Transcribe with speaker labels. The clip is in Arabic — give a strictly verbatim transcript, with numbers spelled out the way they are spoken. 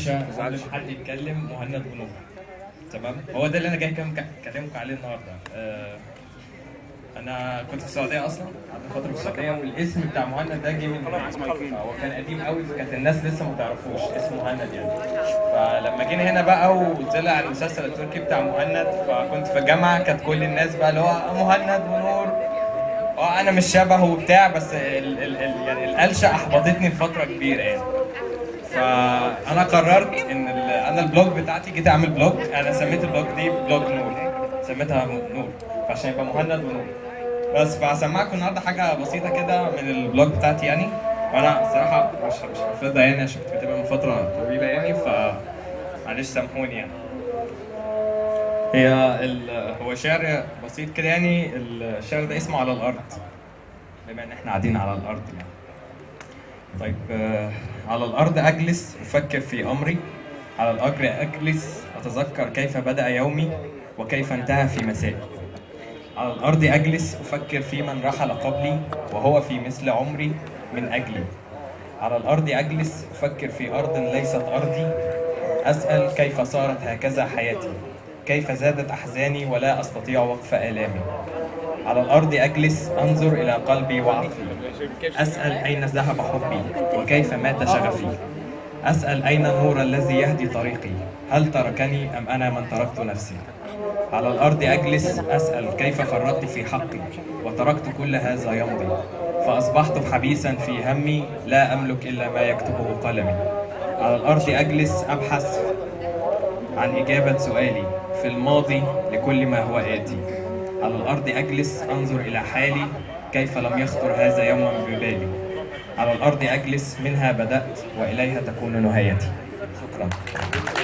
Speaker 1: باشا قبل ما حد يتكلم مهند ونور. تمام، هو ده اللي انا جاي اكلمكم عليه النهارده. آه انا كنت في السعوديه اصلا، قعدت فتره في السعوديه، والاسم بتاع مهند ده جه من هناك. هو كان قديم قوي فكانت الناس لسه ما تعرفوش اسم مهند يعني. فلما جينا هنا بقى وطلع المسلسل التركي بتاع مهند، فكنت في الجامعه كانت كل الناس بقى اللي هو مهند ونور، اه انا مش شبهه وبتاع، بس ال ال ال يعني القلشه احبطتني لفتره كبيره يعني. فانا قررت ان انا البلوج بتاعتي جيت اعمل بلوج، انا سميت البلوج دي بلوج نور، سميتها نور عشان يبقى مهند ونور بس. فهسمعكم النهارده حاجه بسيطه كده من البلوج بتاعتي يعني، وانا الصراحه مش مش حافظها يعني عشان كنت بتبقى من فتره طويله يعني، ف معلش سامحوني يعني. هي ال... هو شعر بسيط كده يعني، الشعر ده اسمه على الارض، بما ان احنا قاعدين على الارض يعني. طيب، آه، على الأرض أجلس أفكر في أمري، على الأجر أجلس أتذكر كيف بدأ يومي وكيف انتهى في مسائي. على الأرض أجلس أفكر في من رحل قبلي وهو في مثل عمري من أجلي. على الأرض أجلس أفكر في أرض ليست أرضي، أسأل كيف صارت هكذا حياتي، كيف زادت أحزاني ولا أستطيع وقف آلامي. على الأرض أجلس أنظر إلى قلبي وعقلي، أسأل أين ذهب حبي وكيف مات شغفي. أسأل أين النور الذي يهدي طريقي، هل تركني أم أنا من تركت نفسي. على الأرض أجلس أسأل كيف فرطت في حقي وتركت كل هذا يمضي، فأصبحت حبيسا في همي لا أملك إلا ما يكتبه قلمي. على الأرض أجلس أبحث عن إجابة سؤالي في الماضي لكل ما هو آتي. على الأرض أجلس أنظر إلى حالي كيف لم يخطر هذا يوما ببالي. على الأرض أجلس منها بدأت وإليها تكون نهايتي. شكرا.